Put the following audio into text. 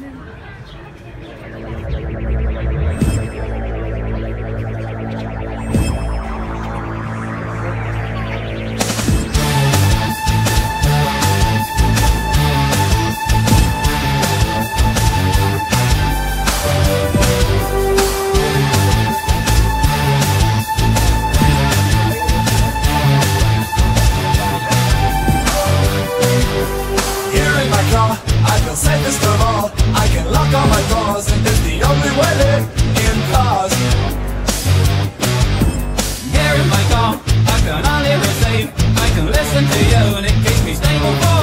Safest of all, I can lock all my doors, and it's the only way I live in cars. Here in my car, I can only receive, I can listen to you, and it keeps me stable.